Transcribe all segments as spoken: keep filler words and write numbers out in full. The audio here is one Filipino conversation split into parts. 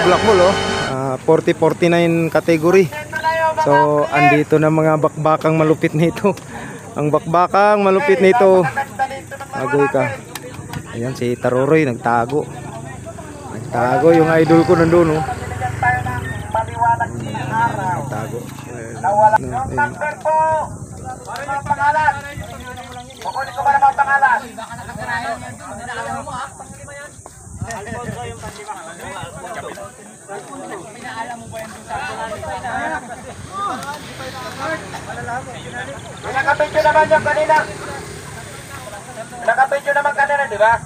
Black Bull, oh. Uh, forty forty-nine category. So andito na mga bakbakang malupit nito. Ang bakbakang malupit nito. Agoy ka. Ayan si Taruroy nagtago. Nagtago yung idol ko nandun, oh. Nagtago. Ayun. Kukunin ko ba na mga pangalan? Nakapidyo naman yung kanina. Nakapidyo naman kanina, di ba?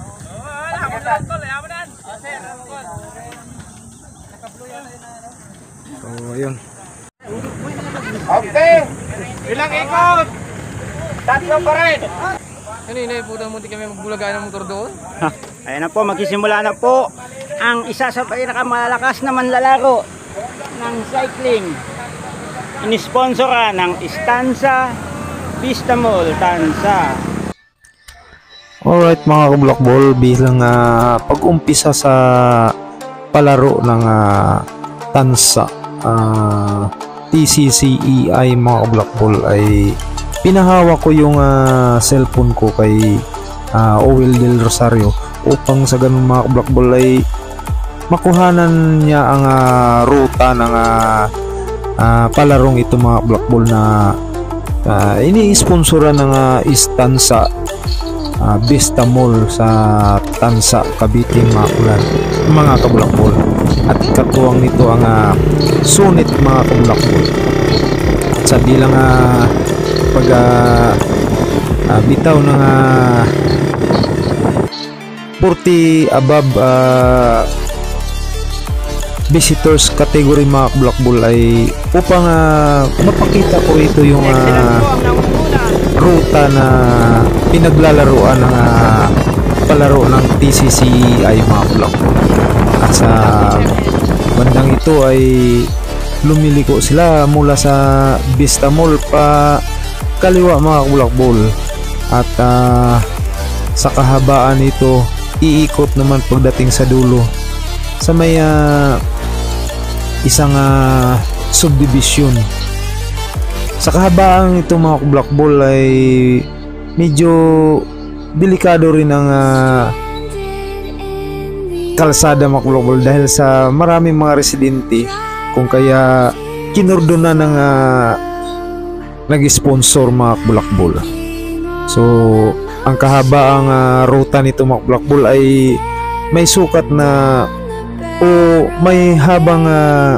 So ayun. Okay. Ilang ikot? Tatlo pa rin. Kanina po daw munti kami magbulagaan ng motor doon. Ayan na po, magsisimula na po ang isa sa pinakamalakas na manlalaro ng cycling. Inisponsora ng Istanza Vista Mall, Tansa. Alright mga ka-Black Ball, bilang uh, pag-umpisa sa palaro ng uh, Tansa uh, T C C E I mga ka-Black Ball ay pinahawak ko yung uh, cellphone ko kay uh, Owel Del Rosario upang sa ganun mga ka-Black Ball ay makuhanan niya ang uh, ruta ng uh, uh, palarong ito mga Black Ball na uh, ini-sponsora ng uh, Istanza uh, Vista Mall sa Tansa, Cavite, Maculan mga ka-Black Ball. At katuwang nito ang uh, Sunit mga ka-Black Ball. At sa bilang uh, pag uh, uh, bitaw ng uh, forty above uh, visitors category mga Black Bull ay upang uh, mapakita ko rito yung uh, ruta na pinaglalaruan ng uh, palaro ng T C C ay mga Black Bull. At sa bandang ito ay lumiliko sila mula sa Vista Mall pa kaliwa mga Black Bull. At uh, sa kahabaan ito iikot naman pagdating sa dulo sa may uh, isang uh, subdivision. Sa kahabaan ito mga Black Bull ay medyo delikado rin ang uh, kalsada mga Black Bull dahil sa maraming mga residente, kung kaya kinordona ng uh, nag-sponsor mga Black Bull. So ang kahabaang uh, ruta nito mga Black Bull ay may sukat na o may habang uh,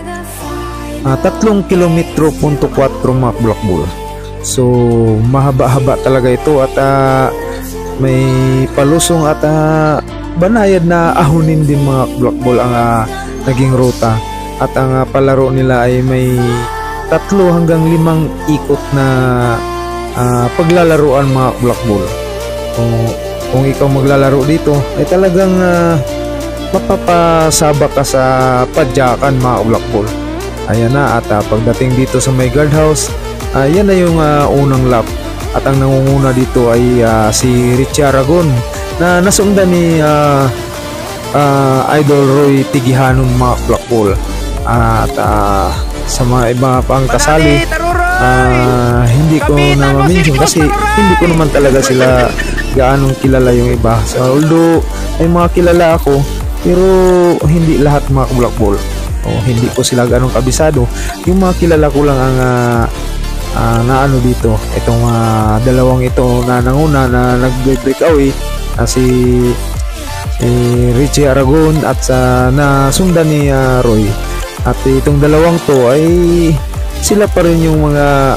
uh, tatlong kilometro punto kwatro mga Black Bull. So mahaba-haba talaga ito at uh, may palusong at uh, banayad na ahonin din mga Black Bull ang uh, naging ruta. At ang uh, palaro nila ay may tatlo hanggang limang ikot na uh, paglalaruan mga Black Bull. Kung, kung ikaw maglalaro dito ay talagang uh, mapapasaba ka sa padyakan mga Black Bull. Ayan na, at uh, pagdating dito sa may guardhouse, uh, yan na yung uh, unang lap. At ang nangunguna dito ay uh, si Richie Aragon na nasundan ni uh, uh, Idol Roy Tigihanon mga Black Bull. Uh, at uh, sa mga iba pang kasali, uh, hindi ko na ma-mention kasi hindi ko naman talaga sila gaanong kilala yung iba. So, although ay mga kilala ako, pero hindi lahat mga Black Bull. O, hindi ko sila gaanong kabisado. Yung mga kilala ko lang ang uh, uh, na ano dito, itong uh, dalawang ito na nanguna na nag-break away, uh, si, si Richie Aragon at sa uh, nasundan ni uh, Roy. At itong dalawang to ay sila pa rin yung mga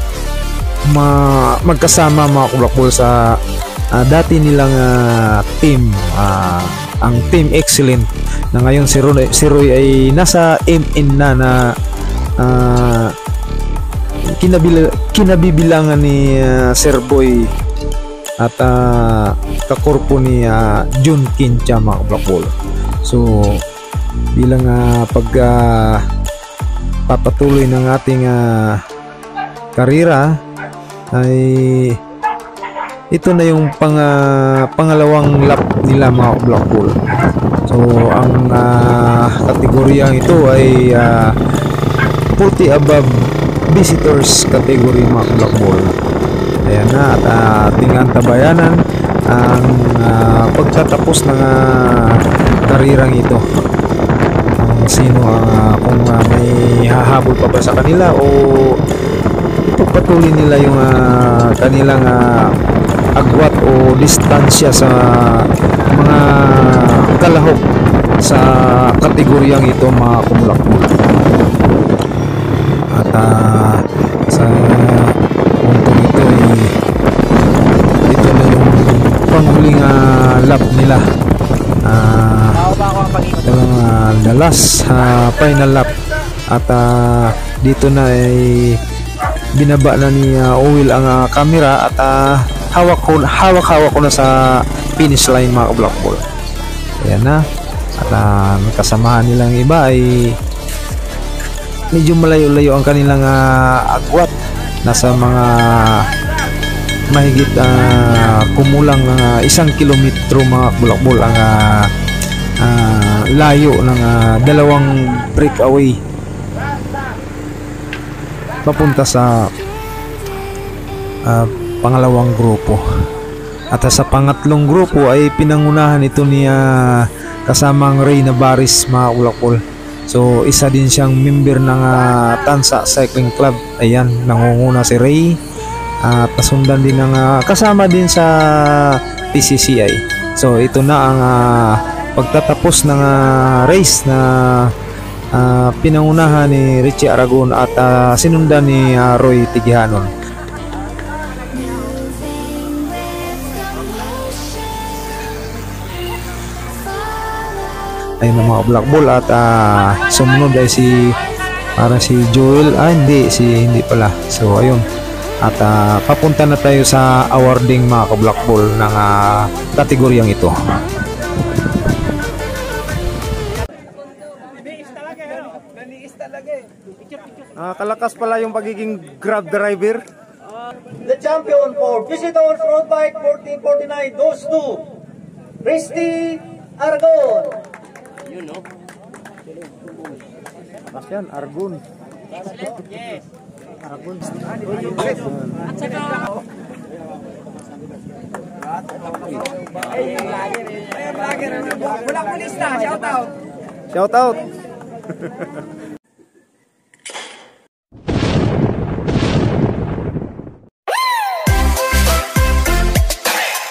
ma magkasama mga Black Bull sa uh, dati nilang uh, team, uh, ang Team Excellent na ngayon si Roy, si Roy ay nasa M N na na uh, kinabil kinabibilangan ni uh, Sir Boy at uh, kakorpo ni uh, Jun Kincha mga Black Bull. So bilang uh, pag uh, papatuloy ng ating uh, karera ay ito na yung pang, ah, pangalawang lap nila mga Black Bull. So ang uh, kategoryang ito ay uh, forty above visitors category mga Black Bull. Ayan na, at uh, ating antabayanan ang uh, pagtatapos ng uh, karirang ito. Ang sino ang uh, kung uh, may hahabol pa ba sa kanila o ipagpatuloy nila yung uh, kanilang uh, agwat o distansya sa mga kalahok sa kategoryang ito mga kumulak-mulak. At uh, sa puntong ito ay ito na yung panghuling uh, lap nila. Uh, ito lang uh, the last uh, final lap. At uh, dito na ay binaba na ni uh, Owil ang uh, camera at uh, hawak ko hawak hawak ko na sa finish line mga Black Bull. Ayan na. At uh, kasamahan nilang iba ay medyo malayo-layo ang kanilang uh, agwat. Nasa mga mahigit uh, kumulang uh, isang kilometro mga Black Bull ang uh, uh, layo ng uh, dalawang breakaway papunta sa uh, pangalawang grupo. At sa pangatlong grupo ay pinangunahan ito ni uh, kasamang Ray Navarez mga Ulakol. So isa din siyang member ng uh, Tansa Cycling Club. Ayan, nangunguna si Ray at uh, nasundan din ng uh, kasama din sa P C C I. So ito na ang uh, pagtatapos ng uh, race na uh, pinangunahan ni Richie Aragon at uh, sinundan ni uh, Roy Tigihanon. Ayun na mga Black Bull at uh, sumunod ay si para si Joel, ah hindi, si hindi pala. So ayun, at uh, papunta na tayo sa awarding mga ka-Black Bull ng uh, kategoryang ito. Uh, kalakas pala yung pagiging grab driver. The champion for visitors road bike fourteen forty-nine goes to Risty Aragon. Yun, no? Lakas yan, Argon. Yes. Argon. At saka... Ay, vlogger. Ay, vlogger. Walang pulis na. Shout out. Shout out.